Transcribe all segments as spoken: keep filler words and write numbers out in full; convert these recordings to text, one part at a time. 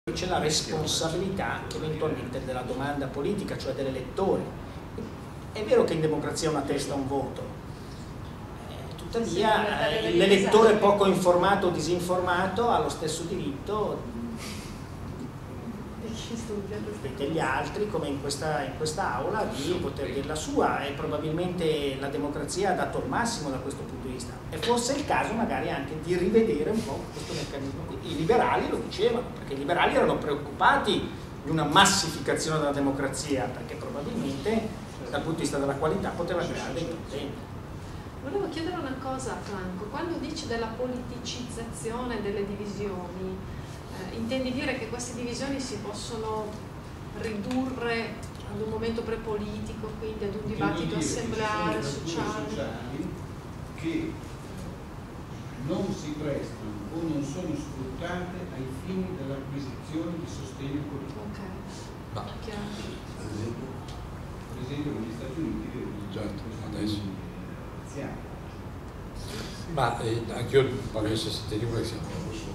c'è la responsabilità eventualmente della domanda politica, cioè dell'elettore. È vero che in democrazia una testa un voto, eh, tuttavia eh, l'elettore poco informato o disinformato ha lo stesso diritto degli altri, come in questa, in questa aula, di poter dire la sua, e probabilmente la democrazia ha dato il massimo da questo punto di vista, e forse è il caso magari anche di rivedere un po' questo meccanismo qui. I liberali lo dicevano, perché i liberali erano preoccupati di una massificazione della democrazia, perché probabilmente dal punto di vista della qualità poteva creare dei problemi. Volevo chiedere una cosa a Franco: quando dici della politicizzazione delle divisioni, eh, intendi dire che queste divisioni si possono ridurre ad un momento prepolitico, quindi ad un dibattito assembleare, sociale? sociali che non si prestano o non sono sfruttate ai fini dell'acquisizione di sostegno politico. Ok, no. Chiaro. Per esempio, per esempio negli Stati Uniti certo, adesso. Iniziali. Ma eh, anche io voglio essere sintetico perché siamo,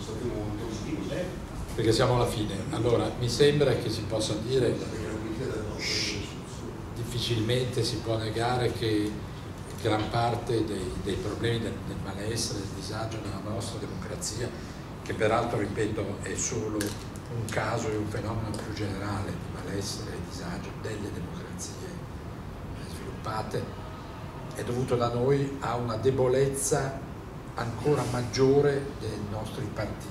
perché siamo alla fine. Allora, mi sembra che si possa dire, difficilmente si può negare che gran parte dei, dei problemi del, del malessere, del disagio della nostra democrazia, che peraltro, ripeto, è solo un caso e un fenomeno più generale di malessere e disagio delle democrazie sviluppate, è dovuto da noi a una debolezza ancora maggiore dei nostri partiti.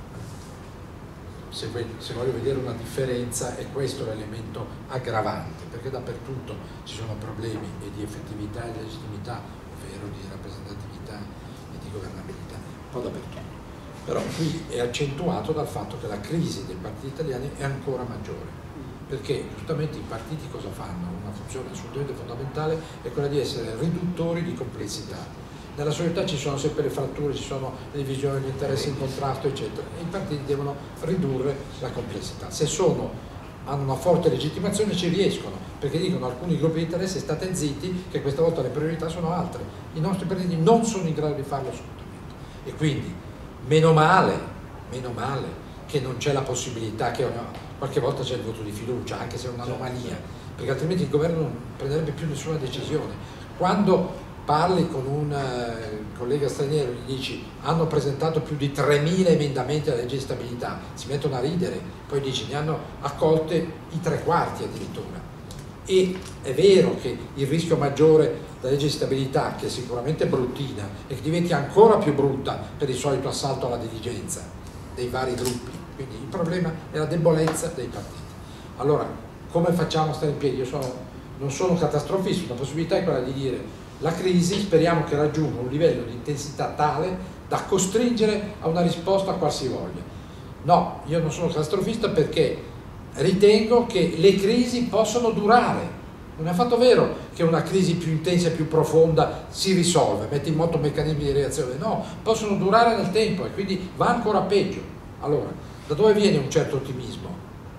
Se, se voglio vedere una differenza, è questo l'elemento aggravante, perché dappertutto ci sono problemi e di effettività e di legittimità, ovvero di rappresentatività e di governabilità, un po' dappertutto. Però qui è accentuato dal fatto che la crisi dei partiti italiani è ancora maggiore, perché giustamente i partiti cosa fanno? Una funzione assolutamente fondamentale è quella di essere riduttori di complessità. Nella società ci sono sempre le fratture, ci sono le divisioni, gli interessi in contrasto, eccetera, e i partiti devono ridurre la complessità. Se sono, hanno una forte legittimazione, ci riescono, perché dicono alcuni gruppi di interesse: state zitti, che questa volta le priorità sono altre. I nostri partiti non sono in grado di farlo assolutamente. E quindi, meno male, meno male che non c'è la possibilità che qualche volta c'è il voto di fiducia, anche se è un'anomalia, perché altrimenti il governo non prenderebbe più nessuna decisione. Quando parli con un uh, collega straniero e gli dici hanno presentato più di tremila emendamenti alla legge di stabilità, si mettono a ridere, poi dici ne hanno accolte i tre quarti addirittura. E è vero che il rischio maggiore della legge di stabilità, che è sicuramente bruttina e che diventi ancora più brutta per il solito assalto alla diligenza dei vari gruppi, quindi il problema è la debolezza dei partiti. Allora, come facciamo a stare in piedi? Io sono, non sono catastrofista, la possibilità è quella di dire: la crisi speriamo che raggiunga un livello di intensità tale da costringere a una risposta qualsivoglia. No, io non sono catastrofista perché ritengo che le crisi possono durare. Non è affatto vero che una crisi più intensa e più profonda si risolve, mette in moto meccanismi di reazione. No, possono durare nel tempo e quindi va ancora peggio. Allora, da dove viene un certo ottimismo?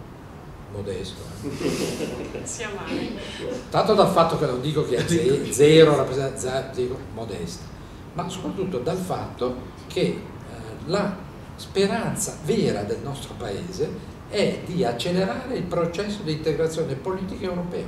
Modesto. Sia mai. Tanto dal fatto che non dico che è zero, rappresenta zero, modesta, ma soprattutto dal fatto che eh, la speranza vera del nostro paese è di accelerare il processo di integrazione politica europea,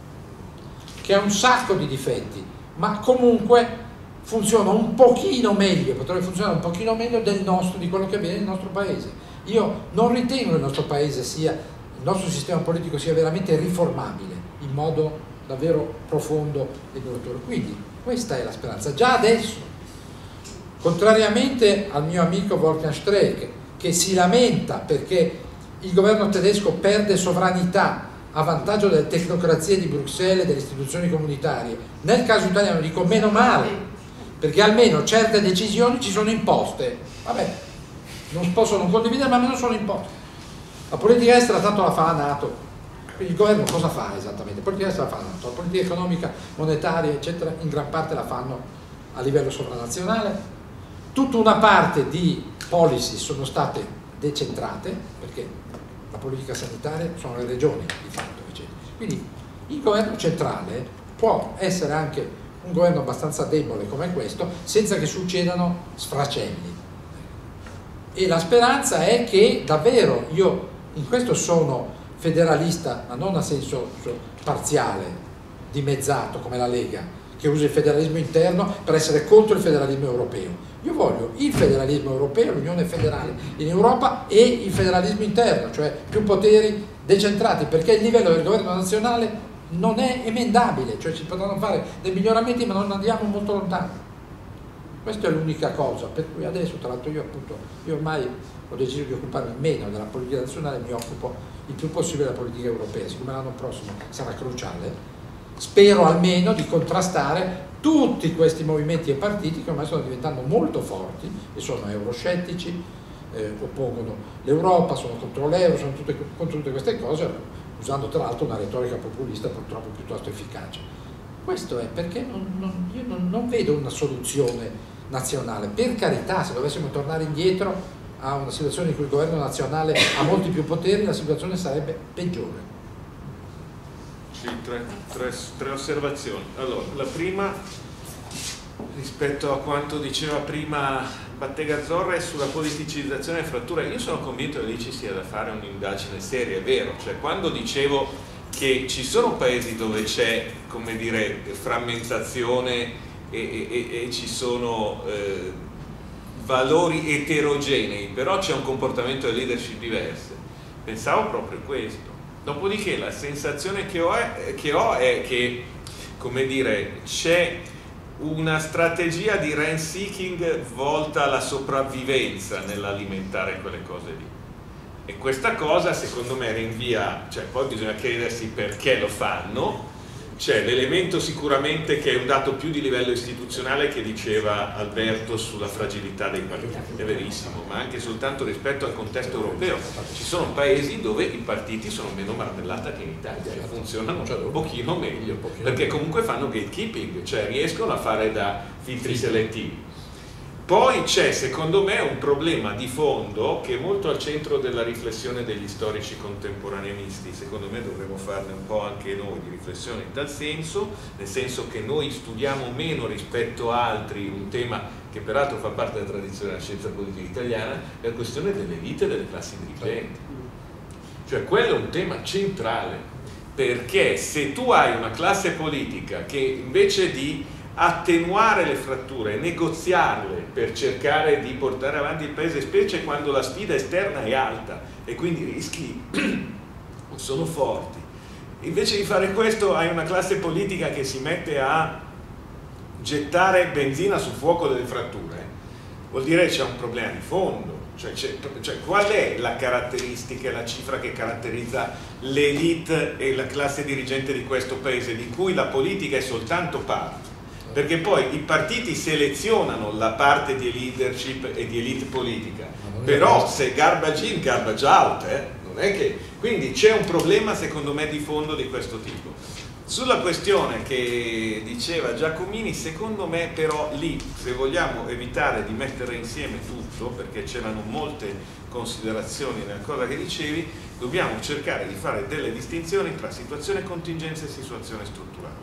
che ha un sacco di difetti, ma comunque funziona un pochino meglio, potrebbe funzionare un pochino meglio del nostro, di quello che avviene nel nostro paese. Io non ritengo che il nostro paese sia il nostro sistema politico sia veramente riformabile in modo davvero profondo e duraturo. Quindi questa è la speranza, già adesso, contrariamente al mio amico Wolfgang Streeck, che si lamenta perché il governo tedesco perde sovranità a vantaggio delle tecnocrazie di Bruxelles e delle istituzioni comunitarie. Nel caso italiano dico meno male, perché almeno certe decisioni ci sono imposte. Vabbè, non posso non condividere, ma almeno sono imposte. La politica estera tanto la fa la NATO, quindi il governo cosa fa esattamente? La politica estera la fa la NATO, la politica economica, monetaria, eccetera, in gran parte la fanno a livello sovranazionale. Tutta una parte di policy sono state decentrate, perché la politica sanitaria sono le regioni di fatto, eccetera. Quindi il governo centrale può essere anche un governo abbastanza debole come questo, senza che succedano sfracelli. E la speranza è che davvero, io in questo sono federalista, ma non a senso parziale, dimezzato come la Lega, che usa il federalismo interno per essere contro il federalismo europeo. Io voglio il federalismo europeo, l'unione federale in Europa e il federalismo interno, cioè più poteri decentrati, perché il livello del governo nazionale non è emendabile, cioè si potranno fare dei miglioramenti ma non andiamo molto lontano. Questa è l'unica cosa, per cui adesso, tra l'altro, io appunto, io ormai ho deciso di occuparmi meno della politica nazionale, mi occupo il più possibile della politica europea, siccome l'anno prossimo sarà cruciale, spero almeno di contrastare tutti questi movimenti e partiti che ormai stanno diventando molto forti e sono euroscettici, eh, oppongono l'Europa, sono contro l'euro, sono tutte, contro tutte queste cose, usando tra l'altro una retorica populista purtroppo piuttosto efficace. Questo è perché non, non, io non, non vedo una soluzione nazionale. Per carità, se dovessimo tornare indietro a una situazione in cui il governo nazionale ha molti più poteri, la situazione sarebbe peggiore. Sì, tre, tre, tre osservazioni. Allora, la prima, rispetto a quanto diceva prima Battegazzorra, è sulla politicizzazione e frattura. Io sono convinto che lì ci sia da fare un'indagine seria, è vero. Cioè, quando dicevo che ci sono paesi dove c'è, come dire, frammentazione e, e, e ci sono eh, valori eterogenei, però c'è un comportamento di leadership diverso. Pensavo proprio questo. Dopodiché la sensazione che ho è che, ho è che come dire, c'è una strategia di rent seeking volta alla sopravvivenza nell'alimentare quelle cose lì. E questa cosa secondo me rinvia, cioè poi bisogna chiedersi perché lo fanno. C'è l'elemento sicuramente che è un dato più di livello istituzionale che diceva Alberto sulla fragilità dei partiti, è verissimo, ma anche soltanto rispetto al contesto europeo. Ci sono paesi dove i partiti sono meno martellata che in Italia e funzionano un pochino meglio, perché comunque fanno gatekeeping, cioè riescono a fare da filtri selettivi. Poi c'è secondo me un problema di fondo che è molto al centro della riflessione degli storici contemporaneisti. Secondo me dovremmo farne un po' anche noi di riflessione in tal senso, nel senso che noi studiamo meno rispetto a altri un tema che peraltro fa parte della tradizione della scienza politica italiana, è la questione delle elite e delle classi dirigenti. Cioè quello è un tema centrale, perché se tu hai una classe politica che invece di attenuare le fratture, negoziarle per cercare di portare avanti il paese, specie quando la sfida esterna è alta e quindi i rischi sono forti. Invece di fare questo hai una classe politica che si mette a gettare benzina sul fuoco delle fratture, vuol dire che c'è un problema di fondo. Cioè, cioè qual è la caratteristica e la cifra che caratterizza l'elite e la classe dirigente di questo paese, di cui la politica è soltanto parte? Perché poi i partiti selezionano la parte di leadership e di elite politica, però se garbage in, garbage out, eh? Non è che... quindi c'è un problema secondo me di fondo di questo tipo. Sulla questione che diceva Giacomini, secondo me però lì, se vogliamo evitare di mettere insieme tutto, perché c'erano molte considerazioni nella cosa che dicevi, dobbiamo cercare di fare delle distinzioni tra situazione contingenza e situazione strutturale.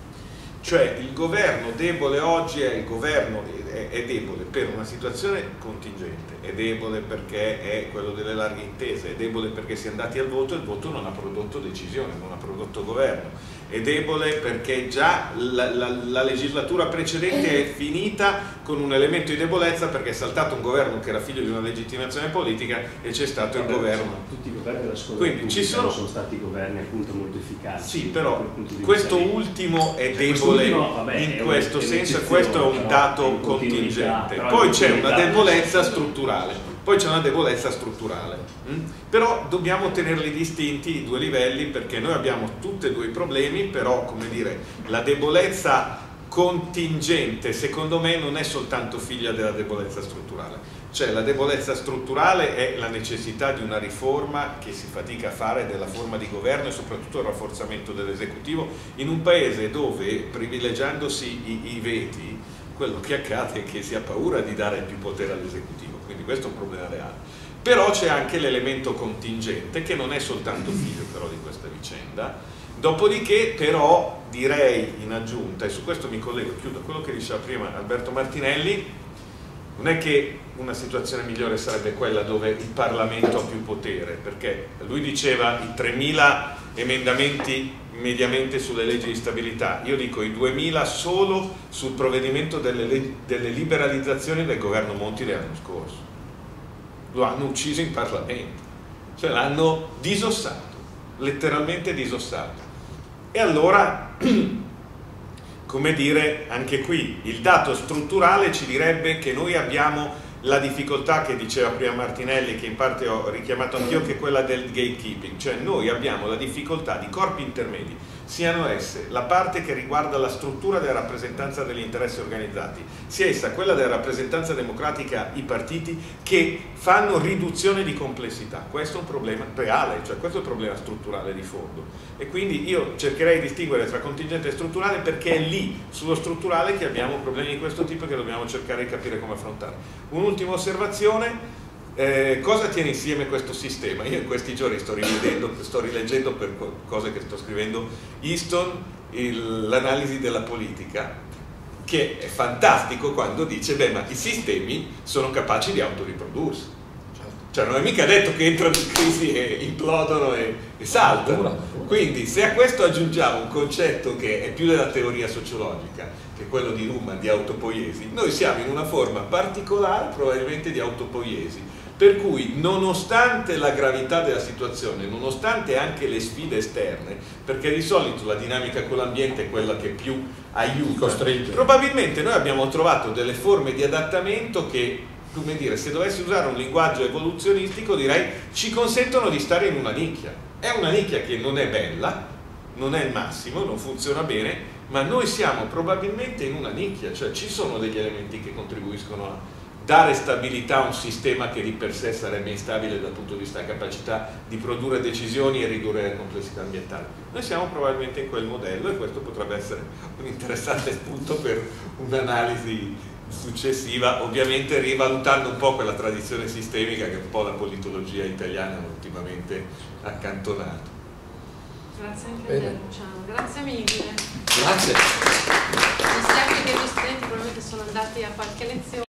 Cioè il governo debole oggi è il governo è, è debole per una situazione contingente, è debole perché è quello delle larghe intese, è debole perché si è andati al voto e il voto non ha prodotto decisione, non ha prodotto governo, è debole perché già la, la, la legislatura precedente è finita con un elemento di debolezza perché è saltato un governo che era figlio di una legittimazione politica e c'è stato il governo. Tutti i governi della scuola Quindi ci sono... sono stati governi appunto molto efficaci. Sì, però questo ultimo è debole vabbè, in questo senso, e questo è un dato contingente. Poi c'è una debolezza strutturale, poi c'è una debolezza strutturale. Mm? Però dobbiamo tenerli distinti i due livelli, perché noi abbiamo tutti e due i problemi, però come dire, la debolezza contingente secondo me non è soltanto figlia della debolezza strutturale. Cioè la debolezza strutturale è la necessità di una riforma che si fatica a fare della forma di governo e soprattutto il rafforzamento dell'esecutivo in un paese dove, privilegiandosi i, i veti, quello che accade è che si ha paura di dare più potere all'esecutivo, quindi questo è un problema reale. Però c'è anche l'elemento contingente che non è soltanto figlio però di questa vicenda. Dopodiché però direi in aggiunta, e su questo mi collego, chiudo quello che diceva prima Alberto Martinelli, Non è che una situazione migliore sarebbe quella dove il Parlamento ha più potere, perché lui diceva i tremila emendamenti mediamente sulle leggi di stabilità, io dico i duemila solo sul provvedimento delle, delle liberalizzazioni del governo Monti dell'anno scorso. Lo hanno ucciso in Parlamento, cioè l'hanno disossato, letteralmente disossato. E allora, come dire, anche qui il dato strutturale ci direbbe che noi abbiamo la difficoltà che diceva prima Martinelli, che in parte ho richiamato anch'io, che è quella del gatekeeping, cioè noi abbiamo la difficoltà di corpi intermedi, siano esse la parte che riguarda la struttura della rappresentanza degli interessi organizzati, sia essa quella della rappresentanza democratica, i partiti, che fanno riduzione di complessità. Questo è un problema reale, cioè questo è un problema strutturale di fondo, e quindi io cercherei di distinguere tra contingente e strutturale, perché è lì, sullo strutturale, che abbiamo problemi di questo tipo e che dobbiamo cercare di capire come affrontare. Un'ultima osservazione. Eh, cosa tiene insieme questo sistema? Io in questi giorni sto rivedendo, sto rileggendo per cose che sto scrivendo Easton, l'analisi della politica, che è fantastico quando dice beh, ma i sistemi sono capaci di autoriprodursi, cioè non è mica detto che entrano in crisi e implodono e, e saltano. Quindi se a questo aggiungiamo un concetto che è più della teoria sociologica, che è quello di Luhmann, di autopoiesi, noi siamo in una forma particolare probabilmente di autopoiesi, per cui nonostante la gravità della situazione, nonostante anche le sfide esterne, perché di solito la dinamica con l'ambiente è quella che più aiuta, probabilmente noi abbiamo trovato delle forme di adattamento che, come dire, se dovessi usare un linguaggio evoluzionistico direi ci consentono di stare in una nicchia. È una nicchia che non è bella, non è il massimo, non funziona bene, ma noi siamo probabilmente in una nicchia, cioè ci sono degli elementi che contribuiscono a dare stabilità a un sistema che di per sé sarebbe instabile dal punto di vista della capacità di produrre decisioni e ridurre la complessità ambientale. Noi siamo probabilmente in quel modello e questo potrebbe essere un interessante spunto per un'analisi successiva, ovviamente rivalutando un po' quella tradizione sistemica che un po' la politologia italiana ha ultimamente accantonato. Grazie anche a te, Luciano, grazie mille. Grazie. Mi sa che gli studenti probabilmente sono andati a qualche lezione.